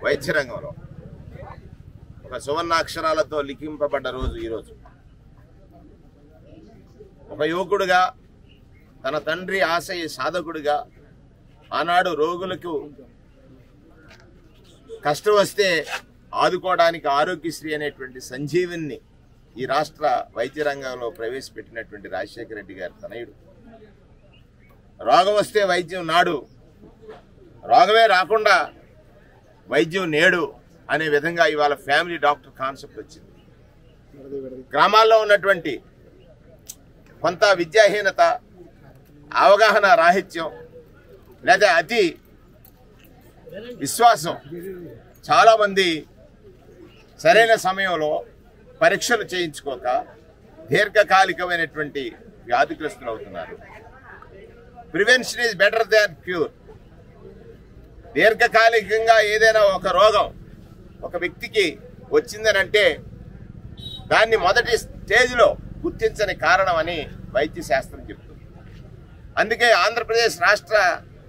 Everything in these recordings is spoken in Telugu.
వైద్య రంగంలో ఒక సువర్ణాక్షరాలతో లిఖింపబడ్డ రోజు ఈరోజు. ఒక యువకుడుగా తన తండ్రి ఆశయ సాధకుడిగా ఆనాడు రోగులకు కష్టం వస్తే ఆదుకోవడానికి ఆరోగ్యశ్రీ అనేటువంటి సంజీవిని ఈ రాష్ట్ర వైద్య రంగంలో ప్రవేశపెట్టినటువంటి రాజశేఖర రెడ్డి గారి తనయుడు. రోగం వస్తే వైద్యం నాడు, రోగమే రాకుండా వైద్యం నేడు అనే విధంగా ఇవాళ ఫ్యామిలీ డాక్టర్ కాన్సెప్ట్ వచ్చింది. గ్రామాల్లో ఉన్నటువంటి కొంత విద్యాహీనత, అవగాహన రాహిత్యం లేదా అతి విశ్వాసం, చాలామంది సరైన సమయంలో పరీక్షలు చేయించుకోక దీర్ఘకాలికమైనటువంటి వ్యాధిగ్రస్తులు అవుతున్నారు. Prevention is better than cure. దీర్ఘకాలికంగా ఏదైనా ఒక రోగం ఒక వ్యక్తికి వచ్చిందనంటే దాన్ని మొదటి స్టేజ్లో గుర్తించని కారణం అని వైద్య శాస్త్రం చెప్తుంది. అందుకే ఆంధ్రప్రదేశ్ రాష్ట్ర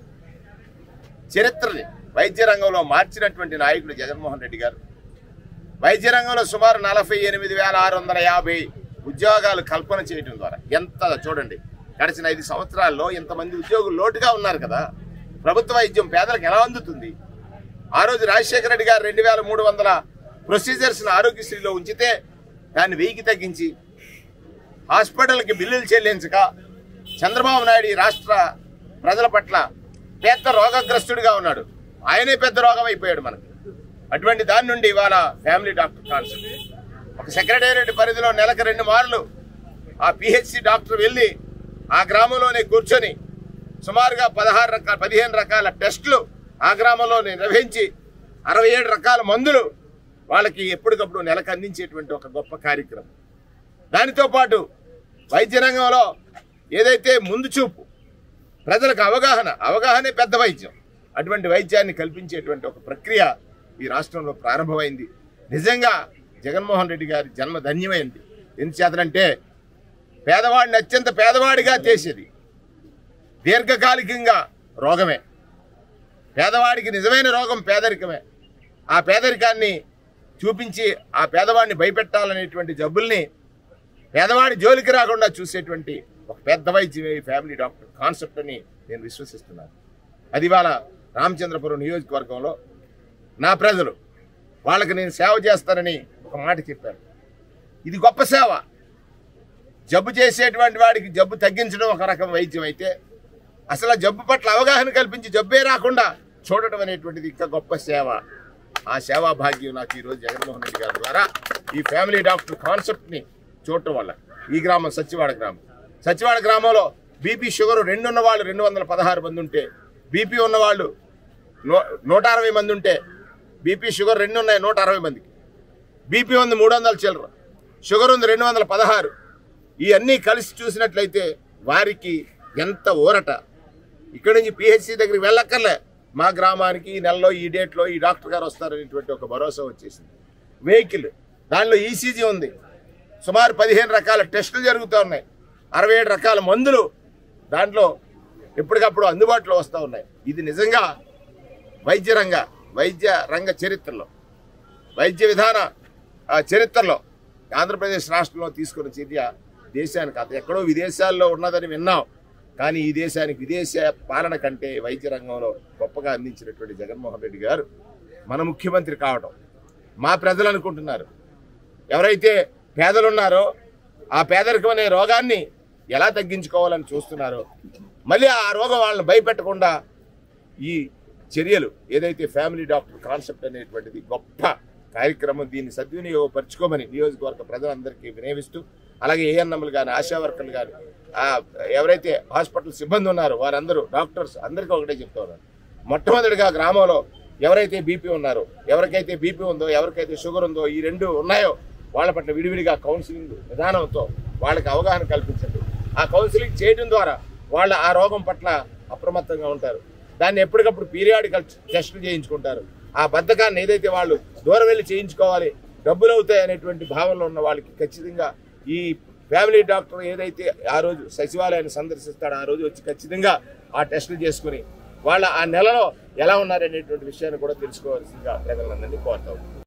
చరిత్రని వైద్య రంగంలో మార్చినటువంటి నాయకుడు జగన్మోహన్ రెడ్డి గారు. వైద్య రంగంలో సుమారు 48,650 ఉద్యోగాలు కల్పన చేయడం ద్వారా ఎంత చూడండి, గడిచిన 5 సంవత్సరాల్లో ఇంతమంది ఉద్యోగులు లోటుగా ఉన్నారు కదా. ప్రభుత్వ వైద్యం పేదలకు ఎలా అందుతుంది? ఆ రోజు రాజశేఖర రెడ్డి గారు 2,300 ప్రొసీజర్స్ను ఆరోగ్యశ్రీలో ఉంచితే దాన్ని 1000కి తగ్గించి హాస్పిటల్కి బిల్లులు చెల్లించక చంద్రబాబు నాయుడు ఈ రాష్ట్ర ప్రజల పట్ల పెద్ద రోగగ్రస్తుడిగా ఉన్నాడు. ఆయనే పెద్ద రోగం అయిపోయాడు మనకు. అటువంటి దాని నుండి ఇవాళ ఫ్యామిలీ డాక్టర్ కాన్సెప్ట్. ఒక సెక్రటేరియట్ పరిధిలో నెలకు 2 మార్లు ఆ పిహెచ్సి డాక్టర్ వెళ్ళి ఆ గ్రామంలోనే కూర్చొని సుమారుగా 15 రకాల టెస్టులు ఆ గ్రామంలో నిర్వహించి 67 రకాల మందులు వాళ్ళకి ఎప్పటికప్పుడు నెలకు అందించేటువంటి ఒక గొప్ప కార్యక్రమం. దానితో పాటు వైద్య రంగంలో ఏదైతే ముందు చూపు, ప్రజలకు అవగాహనే పెద్ద వైద్యం, అటువంటి వైద్యాన్ని కల్పించేటువంటి ఒక ప్రక్రియ ఈ రాష్ట్రంలో ప్రారంభమైంది. నిజంగా జగన్మోహన్ రెడ్డి గారి జన్మ ధన్యమైంది. ఎందుచేతనంటే పేదవాడిని అత్యంత పేదవాడిగా చేసేది దీర్ఘకాలికంగా రోగమే. పేదవాడికి నిజమైన రోగం పేదరికమే. ఆ పేదరికాన్ని చూపించి ఆ పేదవాడిని భయపెట్టాలనేటువంటి జబ్బుల్ని పేదవాడి జోలికి రాకుండా చూసేటువంటి ఒక పెద్ద వైద్యమే ఈ ఫ్యామిలీ డాక్టర్ కాన్సెప్ట్ అని నేను విశ్వసిస్తున్నాను. అది ఇవాళ రామచంద్రపురం నియోజకవర్గంలో నా ప్రజలు వాళ్ళకి నేను సేవ చేస్తానని ఒక మాట చెప్పాను. ఇది గొప్ప సేవ. జబ్బు చేసేటువంటి వాడికి జబ్బు తగ్గించడం ఒక రకం వైద్యం అయితే, అసలు జబ్బు పట్ల అవగాహన కల్పించి జబ్బే రాకుండా చూడటం అనేటువంటిది ఇంకా గొప్ప సేవ. ఆ సేవా భాగ్యం నాకు ఈరోజు జగన్మోహన్ రెడ్డి గారి ద్వారా ఈ ఫ్యామిలీ డాక్టర్ కాన్సెప్ట్ని చూడటం వల్ల ఈ గ్రామం సచివాడ గ్రామంలో బీపీ షుగర్ 2 ఉన్నవాళ్ళు 216 మంది ఉంటే, బీపీ ఉన్నవాళ్ళు 160 మంది ఉంటే, బీపీ షుగర్ 2 ఉన్నాయి 160 మందికి, బీపీ ఉంది 300 చిల్లర, షుగర్ ఉంది 216. ఇవన్నీ కలిసి చూసినట్లయితే వారికి ఎంత ఊరట. ఇక్కడి నుంచి పిహెచ్సి దగ్గరికి వెళ్ళక్కర్లే, మా గ్రామానికి ఈ నెలలో ఈ డేట్లో ఈ డాక్టర్ గారు వస్తారనేటువంటి ఒక భరోసా వచ్చేసింది. వెహికల్ దానిలో ఈసీజీ ఉంది, సుమారు 15 రకాల టెస్టులు జరుగుతూ ఉన్నాయి, 67 రకాల మందులు దాంట్లో ఎప్పటికప్పుడు అందుబాటులో వస్తూ ఉన్నాయి. ఇది నిజంగా వైద్య రంగ చరిత్రలో, వైద్య విధాన చరిత్రలో ఆంధ్రప్రదేశ్ రాష్ట్రంలో తీసుకున్న చర్య దేశానికి అది ఎక్కడో విదేశాల్లో ఉన్నదని విన్నాం, కానీ ఈ దేశానికి విదేశ పాలన కంటే వైద్య రంగంలో గొప్పగా అందించినటువంటి జగన్మోహన్ రెడ్డి గారు మన ముఖ్యమంత్రి కావడం మా ప్రజలు అనుకుంటున్నారు. ఎవరైతే పేదలున్నారో ఆ పేదరికం అనే రోగాన్ని ఎలా తగ్గించుకోవాలని చూస్తున్నారో, మళ్ళీ ఆ రోగం వాళ్ళని భయపెట్టకుండా ఈ చర్యలు ఏదైతే ఫ్యామిలీ డాక్టర్ కాన్సెప్ట్ అనేటువంటిది గొప్ప కార్యక్రమం, దీన్ని సద్వినియోగపరచుకోమని నియోజకవర్గ ప్రజలందరికీ వినియోగిస్తూ, అలాగే ఏఎన్ఎంలు కానీ ఆశా వర్కర్లు కానీ ఎవరైతే హాస్పిటల్ సిబ్బంది ఉన్నారో వారందరూ డాక్టర్స్ అందరికీ ఒకటే చెప్తా ఉన్నారు. మొట్టమొదటిగా గ్రామంలో ఎవరైతే బీపీ ఉన్నారో, ఎవరికైతే బీపీ ఉందో, ఎవరికైతే షుగర్ ఉందో, ఈ 2 ఉన్నాయో వాళ్ళ పట్ల విడివిడిగా కౌన్సిలింగ్ విధానంతో వాళ్ళకి అవగాహన కల్పించండి. ఆ కౌన్సిలింగ్ చేయడం ద్వారా వాళ్ళ ఆ రోగం పట్ల అప్రమత్తంగా ఉంటారు. దాన్ని ఎప్పటికప్పుడు పీరియాడికల్ టెస్టులు చేయించుకుంటారు. ఆ బద్ధకాన్ని ఏదైతే వాళ్ళు దూరం వెళ్ళి చేయించుకోవాలి, డబ్బులు అవుతాయి అనేటువంటి భావనలో ఉన్న వాళ్ళకి ఖచ్చితంగా ఈ ఫ్యామిలీ డాక్టర్ ఏదైతే ఆ రోజు సచివాలయాన్ని సందర్శిస్తాడో ఆ రోజు వచ్చి ఖచ్చితంగా ఆ టెస్టులు చేసుకుని వాళ్ళ ఆ నెలలో ఎలా ఉన్నారనేటువంటి విషయాన్ని కూడా తెలుసుకోవాల్సిందిగా ప్రజలందరినీ కోరుతాం.